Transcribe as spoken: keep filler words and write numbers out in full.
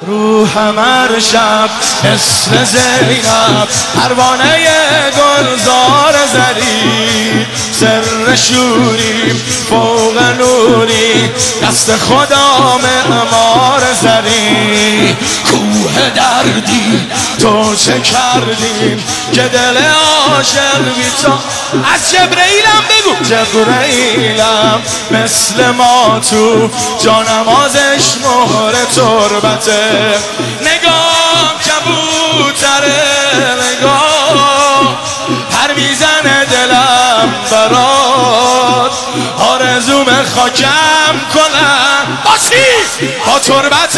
روحم هر شب مثل زینب پروانه گلزار زری، سر شوری فوق نوری دست خدا معمار زری. کوه دردی تو چه کردیم که دل عاشق بی تو. از جبرئیلم بگو جبرئیلم مثل ما تو جانمازش مهر تربته. نگاه کبوتره نگاه پر میزنه دلم برات، آرزوم خاکم کنم با چی؟ با تربت